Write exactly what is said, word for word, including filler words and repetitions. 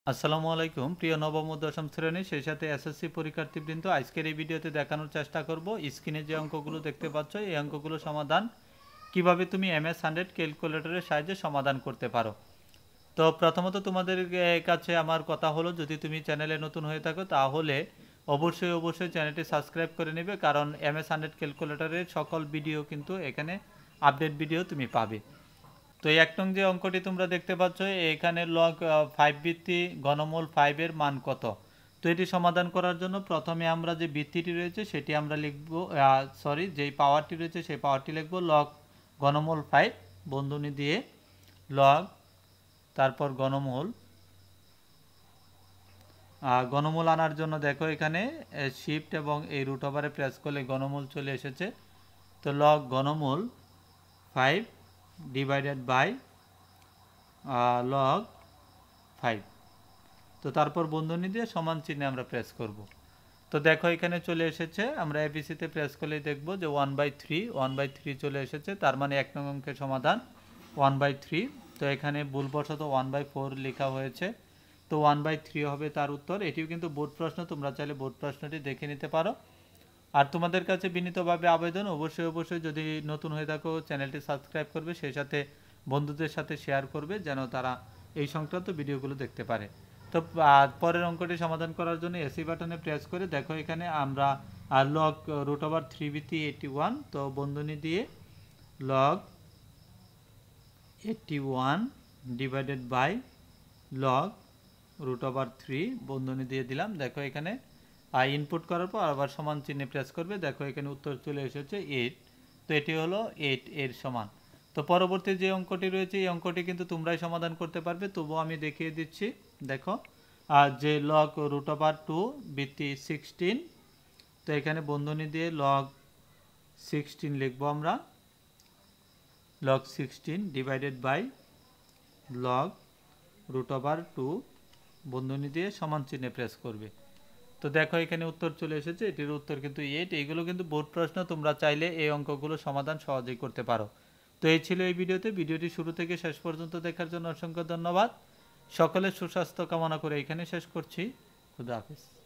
আসসালামু আলাইকুম প্রিয় নবম ও দশম শ্রেণী সেই সাথে এসএসসি পরীক্ষার্থীবৃন্দ, আজকের এই ভিডিওতে দেখানোর চেষ্টা করব স্ক্রিনে যে অঙ্কগুলো দেখতে পাচ্ছ এই অঙ্কগুলো সমাধান কিভাবে তুমি এমএস হান্ড্রেড ক্যালকুলেটরের সাহায্যে সমাধান করতে পারো। তো প্রথমত তোমাদের কাছে আমার কথা হলো, যদি তুমি চ্যানেলে নতুন হয়ে থাকো তাহলে অবশ্যই অবশ্যই চ্যানেলটি সাবস্ক্রাইব করে নেবে, কারণ এমএস হান্ড্রেড ক্যালকুলেটরের সকল ভিডিও কিন্তু এখানে আপডেট ভিডিও তুমি পাবে। তো এক নং যে অঙ্কটি তোমরা দেখতে পাচ্ছ, এখানে লগ ফাইভ ভিত্তি ঘনমূল ফাইভের মান কত। তো এটি সমাধান করার জন্য প্রথমে আমরা যে ভিত্তিটি রয়েছে সেটি আমরা লিখব, সরি যেই পাওয়ারটি রয়েছে সেই পাওয়ারটি লিখব লগ ঘনমূল ফাইভ বন্ধনী দিয়ে লগ তারপর ঘনমূল। ঘনমূল আনার জন্য দেখো এখানে শিফট এবং এই রুট ওভারে প্রেস করলে ঘনমূল চলে এসেছে। তো লগ ঘনমূল five divided by log five. তো তারপর বন্ধনী দিয়ে সমান চিহ্নে আমরা প্রেস করব। তো দেখো এখানে চলে এসেছে, আমরা এবিসিতে প্রেস করলেই দেখব যে one by three one by three চলে এসেছে, তার মানে এক নং অঙ্কের সমাধান ওয়ান বাই থ্রি। তো এখানে ভুলবশত ওয়ান বাই ফোর লেখা হয়েছে, তো ওয়ান বাই থ্রি হবে তার উত্তর। এটিও কিন্তু বোর্ড প্রশ্ন, তোমরা চাইলে বোর্ড প্রশ্নটি দেখে নিতে পারো। আর তোমাদের কাছে বিনীতভাবে আবেদন, অবশ্যই অবশ্যই যদি নতুন হয়ে থাকো চ্যানেলটি সাবস্ক্রাইব করবে, সেই সাথে বন্ধুদের সাথে শেয়ার করবে যেন তারা এই সংক্রান্ত ভিডিওগুলো দেখতে পারে। তো পরের অঙ্কটি সমাধান করার জন্য এসি বাটনে প্রেস করে দেখো এখানে আমরা লগ রুট ওভার থ্রি ভিত্তি এইটটি ওয়ান, তো বন্ধনী দিয়ে log eighty one divided by log root over three বন্ধনী দিয়ে দিলাম। দেখো এখানে আর ইনপুট করার পর আবার সমান চিহ্নে প্রেস করবে, দেখো এখানে উত্তর চলে এসেছে এইট। তো এটি হলো এইট এর সমান। তো পরবর্তী যে অঙ্কটি রয়েছে এই অঙ্কটি কিন্তু তোমরাই সমাধান করতে পারবে, তবুও আমি দেখিয়ে দিচ্ছি। দেখো আর যে লগ রুট ওভার টু ভিত্তি সিক্সটিন, তো এখানে বন্ধনী দিয়ে লগ সিক্সটিন লিখবো আমরা, log sixteen divided by log root over two বন্ধনী দিয়ে সমান চিহ্নে প্রেস করবে। তো দেখো এখানে উত্তর চলে এসেছে, এটির উত্তর কিন্তু এইট। এইগুলো কিন্তু বোর্ড প্রশ্ন, তোমরা চাইলে এই অঙ্কগুলো সমাধান সহজেই করতে পারো। তো এই ছিল এই ভিডিওতে, ভিডিওটি শুরু থেকে শেষ পর্যন্ত দেখার জন্য অসংখ্য ধন্যবাদ। সকলের সুস্বাস্থ্য কামনা করে এখানে শেষ করছি। খুদা হাফেজ।